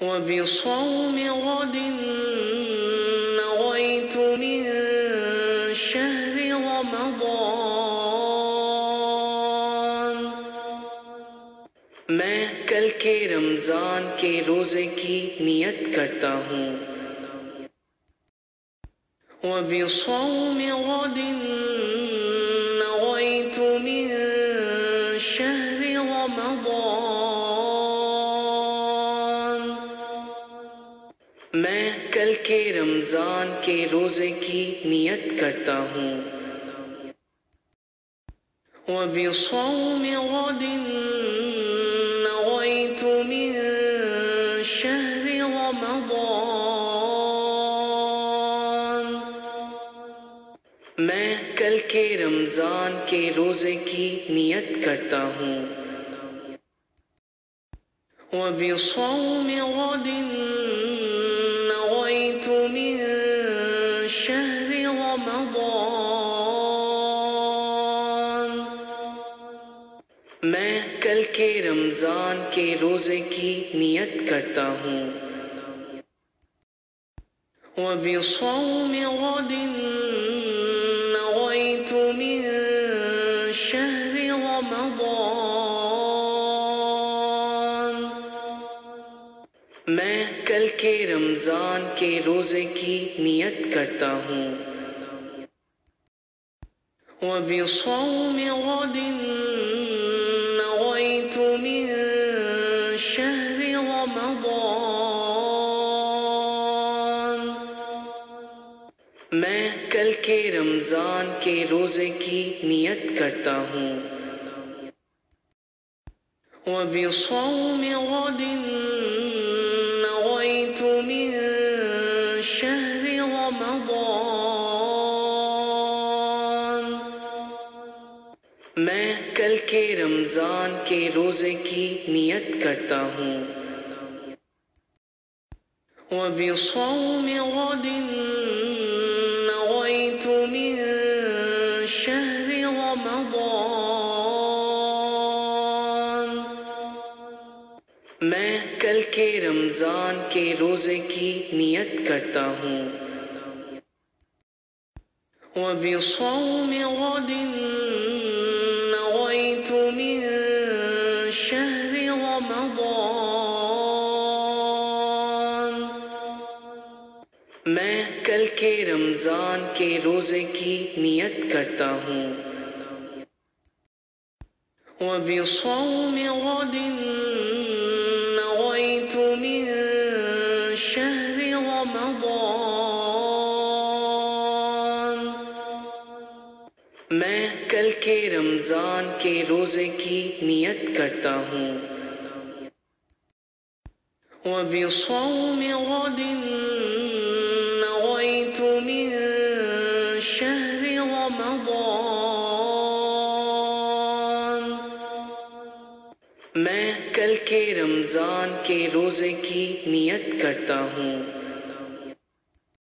وبصوم غد نويت من شهر رمضان میں کل کے رمضان کے روزے کی نیت کرتا ہوں وبصوم غد نويت من شهر رمضان میں کل کے رمضان کے روزے کی نیت کرتا ہوں وبصوم غد نويت من شهر رمضان میں کل کے رمضان کے روزے کی نیت کرتا ہوں وبصوم غد نويت من شهر رمضان میں کل کے رمضان کے روزے کی نیت کرتا ہوں وبصوم غد نويت من شهر رمضان میں کل کے رمضان کے روزے کی نیت کرتا ہوں وبصوم غد نويت من شهر رمضان میں کل کے رمضان کے روزے کی نیت کرتا ہوں وبصوم غد نويت من شهر رمضان میں کل کے رمضان کے روزے کی نیت کرتا ہوں وبصوم غد نويت من شهر رمضان میں کل کے رمضان کے روزے کی نیت کرتا ہوں وبصوم غد نويت من شهر رمضان میں کل کے رمضان کے روزے کی نیت کرتا ہوں وبصوم غد نويت من شهر رمضان میں کل کے رمضان کے روزے کی نیت کرتا ہوں وبصوم غد نويت من شهر رمضان میں کل کے رمضان کے روزے کی نیت کرتا ہوں